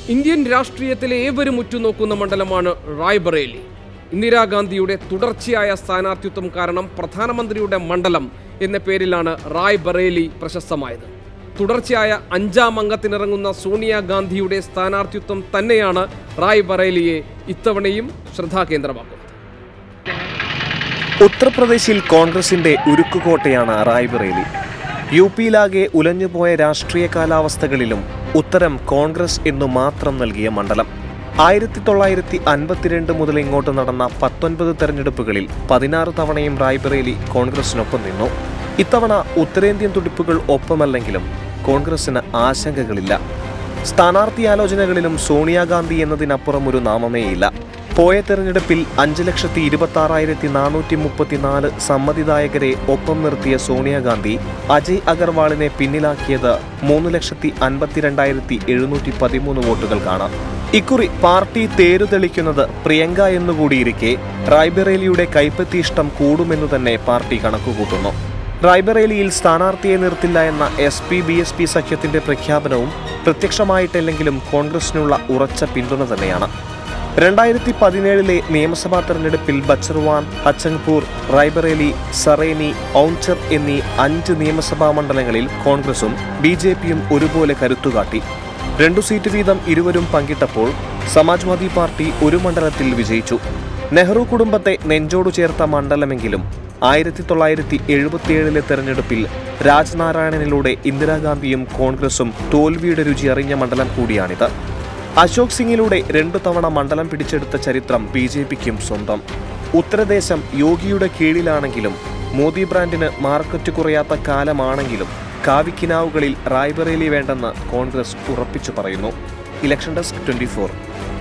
Indian രാഷ്ട്രീയത്തിലെ ഏവരും ഉറ്റുനോക്കുന്ന മണ്ഡലമാണ് റായ്ബറേലി. ഇന്ദിരാഗാന്ധിയുടെ തുടർച്ചയായ സ്ഥാനാർത്ഥിത്വം കാരണം പ്രധാനമന്ത്രിയുടെ മണ്ഡലം എന്ന പേരിലാണ് റായ്ബറേലി പ്രശസ്തമായത്. തുടർച്ചയായ 5ാം അംഗത്തിനിറങ്ങുന്ന സോണിയാഗാന്ധിയുടെ സ്ഥാനാർത്ഥിത്വം തന്നെയാണ് റായ്ബറേലിയെ ഇത്തവണയും ശ്രദ്ധാകേന്ദ്രമാക്കുന്നത്. ഉത്തർപ്രദേശിൽ കോൺഗ്രസിന്റെ ഉരുക്കുകോട്ടയാണ് റായ്ബറേലി. യുപിയിലാകെ ഉലഞ്ഞുപോയ രാഷ്ട്രീയ കാലാവസ്ഥകളിലും ഉത്തരം കോൺഗ്രസ് എന്നു മാത്രം നൽകിയ മണ്ഡലം. 1952 മുതൽ ഇങ്ങോട്ട് നടന്ന 19 തെരഞ്ഞെടുപ്പുകളിൽ 16 തവണയും റായ്ബറേലി കോൺഗ്രസിനൊപ്പം നിന്നു. ഇത്തവണ ഉത്തരേന്ത്യൻ തുടിപ്പുകൾ ഒപ്പമല്ലെങ്കിലും കോൺഗ്രസിന് ആശങ്കകളില്ല. സ്ഥാനാർത്ഥിയാലോചനകളിലും സോണിയാഗാന്ധി എന്നതിനപ്പുറം ഒരു നാമമേയില്ല. പോയ തെരഞ്ഞെടുപ്പിൽ 5,26,434 സമ്മതിദായകരെ ഒപ്പം നിർത്തിയ സോണിയാഗാന്ധി അജയ് അഗർവാളിനെ പിന്നിലാക്കിയത് 3,52,713 വോട്ടുകൾക്കാണ്. ഇക്കുറി പാർട്ടി തേരുതെളിക്കുന്നത് പ്രിയങ്ക എന്നുകൂടിയിരിക്കെ റായ്ബറേലിയുടെ കൈപ്പത്തിയിഷ്ടം കൂടുമെന്നു തന്നെ പാർട്ടി കണക്കുകൂട്ടുന്നു. റായ്ബറേലിയിൽ സ്ഥാനാർത്ഥിയെ നിർത്തില്ല എന്ന SP-BSP സഖ്യത്തിന്റെ പ്രഖ്യാപനവും പ്രത്യക്ഷമായിട്ടില്ലെങ്കിലും കോൺഗ്രസിനുള്ള ഉറച്ച പിന്തുണ തന്നെയാണ്. 2017 നിയമസഭാ തെരഞ്ഞെടുപ്പിൽ ബച്ചർവാൻ, ഹച്ചങ്പൂർ, റായ്ബറേലി, സറേനി, ഔഞ്ചർ എന്നീ 5 നിയമസഭാ മണ്ഡലങ്ങളിൽ കോൺഗ്രസും BJPയും ഒരുപോലെ കരുത്തുകാട്ടി. 2 സീറ്റ് വീതം ഇരുവരും പങ്കിട്ടപ്പോൾ സമാജ്വാദി പാർട്ടി ഒരു മണ്ഡലത്തിൽ വിജയിച്ചു. നെഹ്റു കുടുംബത്തെ നെഞ്ചോടു ചേർത്ത മണ്ഡലമെങ്കിലും 1977 തെരഞ്ഞെടുപ്പിൽ രാജ്നാരായണനിലൂടെ ഇന്ദിരാഗാന്ധിയും കോൺഗ്രസും തോൽവിയുടെ രുചി അറിഞ്ഞ മണ്ഡലം കൂടിയാണിത്. അശോക് സിംഗിലൂടെ 2 തവണ മണ്ഡലം പിടിച്ചെടുത്ത ചരിത്രം BJPക്കും സ്വന്തം. ഉത്തരദേശം യോഗിയുടെ കീഴിലാണെങ്കിലും മോദി ബ്രാൻഡിന് മാർക്കറ്റ് കുറയാത്ത കാലമാണെങ്കിലും കാവിക്കിനാവുകളിൽ റായ്ബറേലി വേണ്ടെന്ന് കോൺഗ്രസ് ഉറപ്പിച്ചു പറയുന്നു. Election desk 24.